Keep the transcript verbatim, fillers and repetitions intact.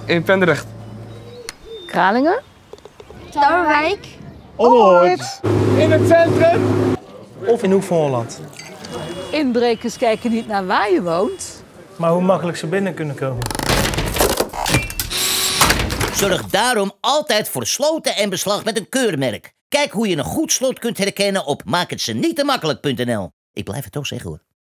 In Pendrecht. Kralingen. Tarwijk. Ooit. In het centrum. Of in Hoek van Holland. Inbrekers kijken niet naar waar je woont. Maar hoe makkelijk ze binnen kunnen komen. Zorg daarom altijd voor sloten en beslag met een keurmerk. Kijk hoe je een goed slot kunt herkennen op maak het ze niet te makkelijk punt n l. Ik blijf het toch zeggen hoor.